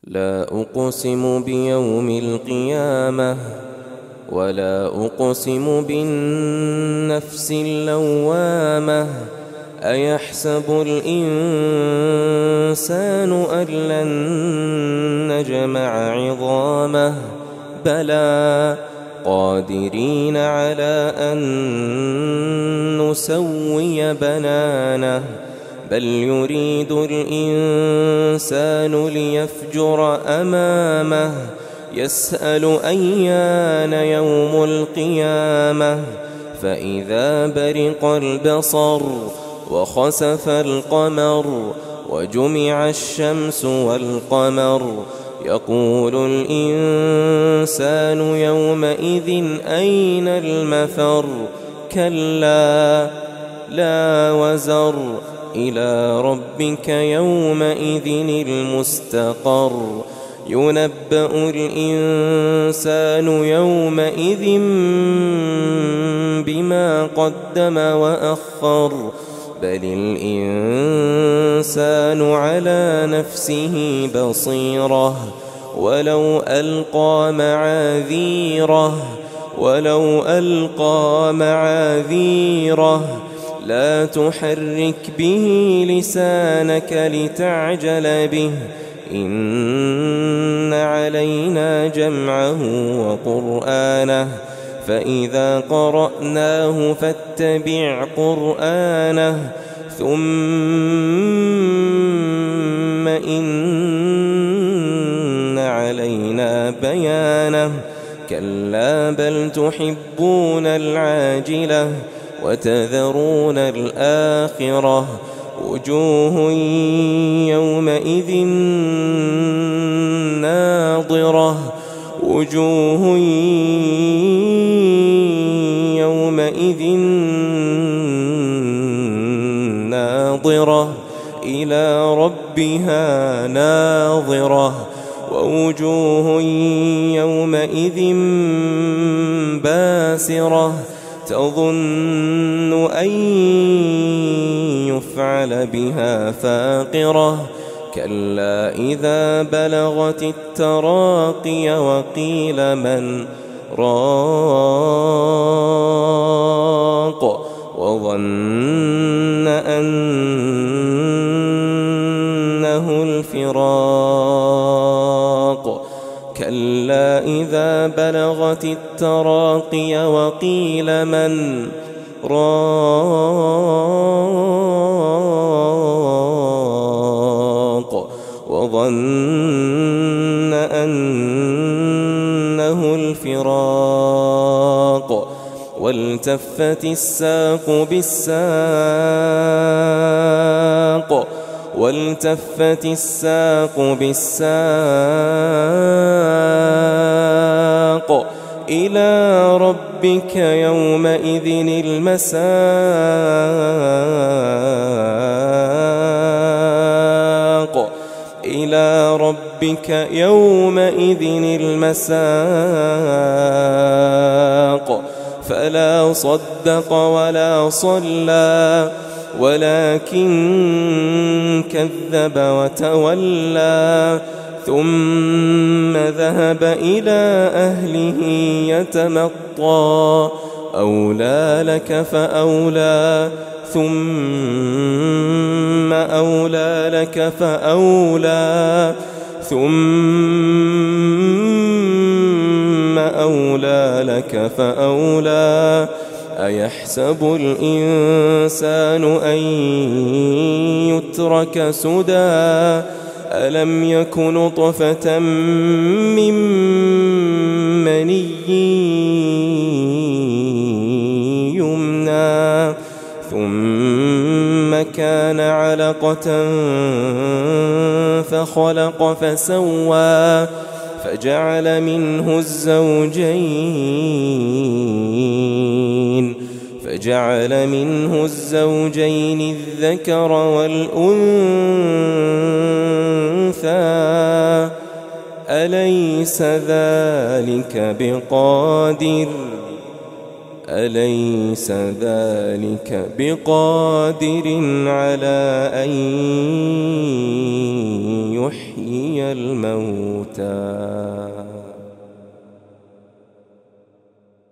لا أقسم بيوم القيامة ولا أقسم بالنفس اللوامة أيحسب الإنسان أن لن نجمع عظامه بلى قادرين على أن نسوي بنانه بل يريد الإنسان ليفجر أمامه يسأل أيان يوم القيامة فإذا برق البصر وخسف القمر وجمع الشمس والقمر يقول الإنسان يومئذ أين المفر كلا لا وزر إلى ربك يومئذ المستقر ينبأ الإنسان يومئذ بما قدم وأخر بل الإنسان على نفسه بصيرة ولو ألقى معاذيره لا تحرك به لسانك لتعجل به إن علينا جمعه وقرآنه فإذا قرأناه فاتبع قرآنه ثم إن علينا بيانه كلا بل تحبون العاجلة وتذرون الآخرة وجوه يومئذ ناضرة إلى ربها ناظرة ووجوه يومئذ باسرة تظن أن يفعل بها فاقرة كلا إذا بلغت التراقي وقيل من راق وظن أنه الفراق كلا إذا بلغت التراقي وقيل من راق وظن أنه الفراق والتفت الساق بالساق إلى ربك يومئذ المساق فلا صدق ولا صلى ولكن كذب وتولى ثم ذهب إلى أهله يتمطى أولى لك فأولى ثم أولى لك فأولى ثم أولى لك فأولى أيحسب الإنسان أن يترك سدى ألم يك نطفة من مني يمنى ثم كان علقة فخلق فسوى فجعل منه الزوجين الذكر والأنثى أليس ذلك أليس ذلك بقادر على أن يحيي الموتى